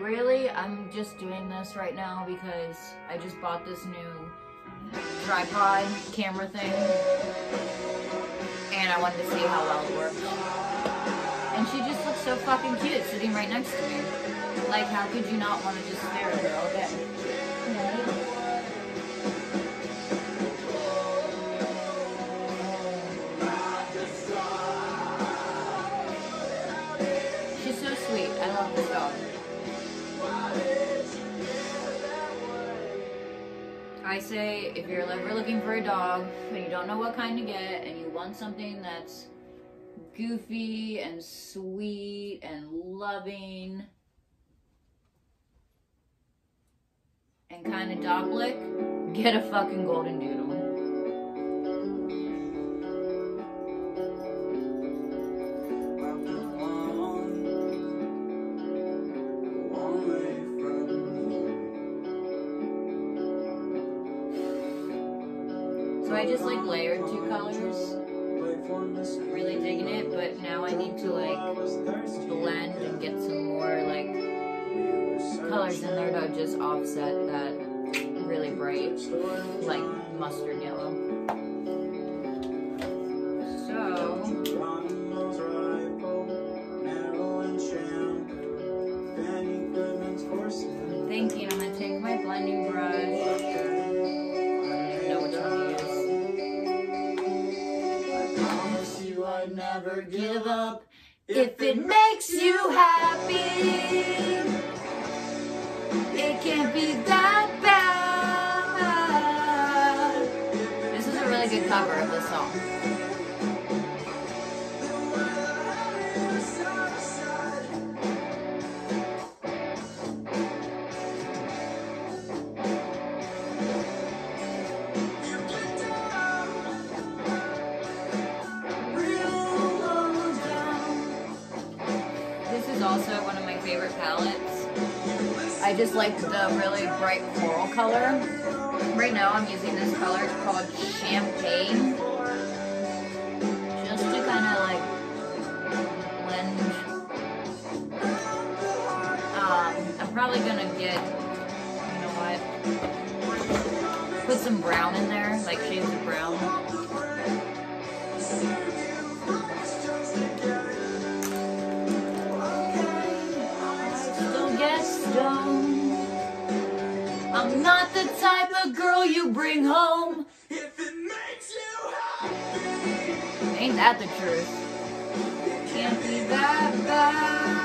really, I'm just doing this right now because I just bought this new tripod camera thing and I wanted to see how well it works. And she just looks so fucking cute sitting right next to me. Like, how could you not want to just stare at her all day? She's so sweet. I love this dog. I say, if you're ever looking for a dog and you don't know what kind to get and you want something that's goofy and sweet and loving and kind of dog-lick, get a fucking golden doodle. So I just like layered two colors. I'm really digging it, but now I need to like blend and get some more like colors in there to just offset that really bright like mustard yellow. So I'm thinking I'm gonna take my blending brush. I'd never give up if it makes you happy. It can't be that bad. This is a really good cover of this song. Also one of my favorite palettes. I just like the really bright coral color. Right now I'm using this color, it's called Champagne. Just to kind of like blend. I'm probably gonna get, you know what, put some brown in there, like shades of brown. I'm not the type of girl you bring home if it makes you happy. Ain't that the truth? Can't be that bad.